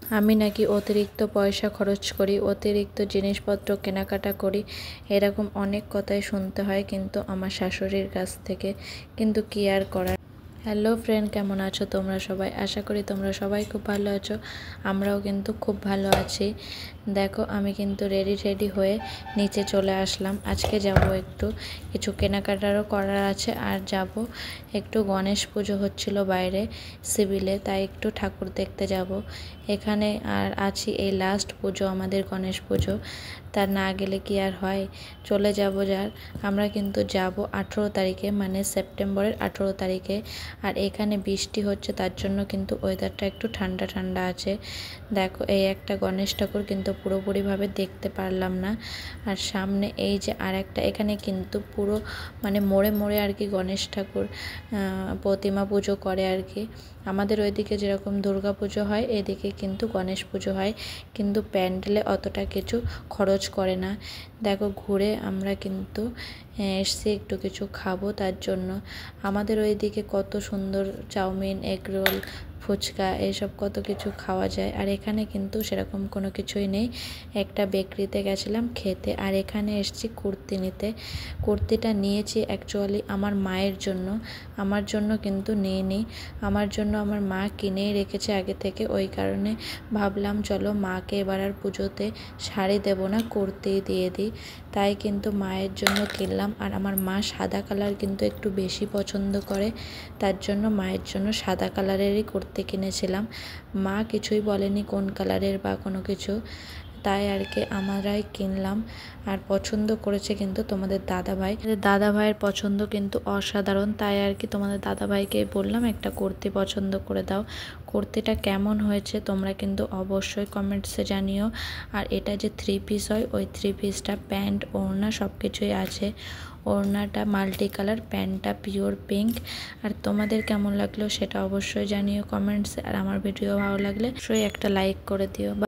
আমি নাকি অতিরিক্ত পয়সা খরচ করি, অতিরিক্ত জিনিসপত্র কেনাকাটা করি, এরকম অনেক কথাই শুনতে হয় কিন্তু আমার শাশুড়ির কাছ থেকে। কিন্তু কি আর করার। হ্যালো ফ্রেন্ড, কেমন আছো তোমরা সবাই? আশা করি তোমরা সবাই খুব ভালো আছো। আমরাও কিন্তু খুব ভালো আছি। দেখো, আমি কিন্তু রেডি হয়ে নিচে চলে আসলাম। আজকে যাব একটু কিছু কেনাকাটারও করার আছে, আর যাব একটু গণেশ পুজো হচ্ছিল বাইরে সিভিলে, তাই একটু ঠাকুর দেখতে যাব এখানে। আর আছি এই লাস্ট পুজো আমাদের গণেশ পুজো, তার না গেলে কি আর হয়। চলে যাব যার। আমরা কিন্তু যাব 18 তারিখে, মানে সেপ্টেম্বরের 18 তারিখে। আর এখানে বৃষ্টি হচ্ছে, তার জন্য কিন্তু ওয়েদারটা একটু ঠান্ডা ঠান্ডা আছে। দেখো, এই একটা গণেশ ঠাকুর কিন্তু পুরোপুরিভাবে দেখতে পারলাম না। আর সামনে এই যে আর একটা, এখানে কিন্তু পুরো মানে মোড়ে মোড়ে আর কি গণেশ ঠাকুর প্রতিমা পুজো করে আর কি। আমাদের ওইদিকে যেরকম দুর্গা পুজো হয়, এদিকে কিন্তু গণেশ পুজো হয়, কিন্তু প্যান্ডেলে অতটা কিছু খরচ করে না। দেখো, ঘুরে আমরা কিন্তু এসছি একটু কিছু খাবো, তার জন্য। আমাদের ওইদিকে কত সুন্দর চাউমিন, এগরোল, ফুচকা এইসব কত কিছু খাওয়া যায়, আর এখানে কিন্তু সেরকম কোনো কিছুই নেই। একটা বেকরিতে গেছিলাম খেতে, আর এখানে এসেছি কুর্তি নিতে। কুর্তিটা নিয়েছি অ্যাকচুয়ালি আমার মায়ের জন্য, আমার জন্য কিন্তু নিইনি। আমার জন্য আমার মা কিনেই রেখেছে আগে থেকে, ওই কারণে ভাবলাম চলো মাকে এবার আর পুজোতে শাড়ি দেবো না, কুর্তিই দিয়ে দিই। তাই কিন্তু মায়ের জন্য কিনলাম। আর আমার মা সাদা কালার কিন্তু একটু বেশি পছন্দ করে, তার জন্য মায়ের জন্য সাদা কালারেরই কুর্তি কিনেছিলাম। মা কিছুই বলেনি কোন কালারের বা কোনো কিছু, তাই আর কি আমরাই কিনলাম। আর পছন্দ করেছে কিন্তু তোমাদের দাদাভাইয়ের পছন্দ কিন্তু অসাধারণ, তাই আর কি তোমাদের দাদাভাইকে বললাম একটা কুর্তি পছন্দ করে দাও। কুর্তিটা কেমন হয়েছে তোমরা কিন্তু অবশ্যই কমেন্টসে জানিও। আর এটা যে 3 পিস হয়, ওই 3 পিসটা প্যান্ট, ওড়না সব কিছুই আছে। ওড়নাটা মাল্টি কালার, প্যান্টটা পিওর পিঙ্ক। আর তোমাদের কেমন লাগলো সেটা অবশ্যই জানিও কমেন্টসে। আর আমার ভিডিও ভালো লাগলে অবশ্যই একটা লাইক করে দিও।